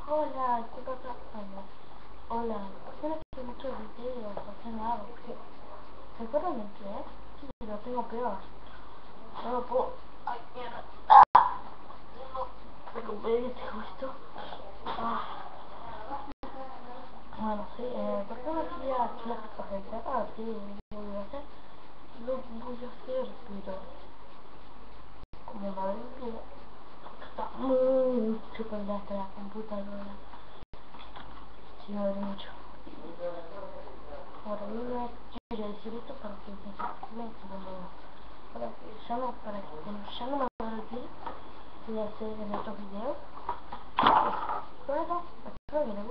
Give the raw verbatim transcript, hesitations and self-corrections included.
Hola, ¿qué pasa? Hola, hola, ¿por qué no hace muchos videos? O sea, nada, porque ¿se acuerdan de qué? Sí, lo tengo peor. No lo puedo. Ay, mierda. Ah, no, recuperé este justo. Ah. Bueno, sí, eh, ¿por qué no hacía clases presenciales? Sí, lo voy a hacer. Lo voy a hacer, pero como madre mía, está mucho con la, la computadora. Sí, me duele mucho. Ahora yo quiero decir esto para que se calculen para que ya no, para que cuando ya no me duele el pie, voy a hacer en otros videos. Por eso, espero que les